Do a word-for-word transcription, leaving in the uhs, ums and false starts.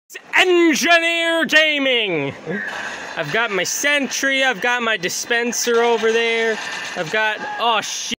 Engineer Gaming! I've got my sentry, I've got my dispenser over there, I've got, oh shit.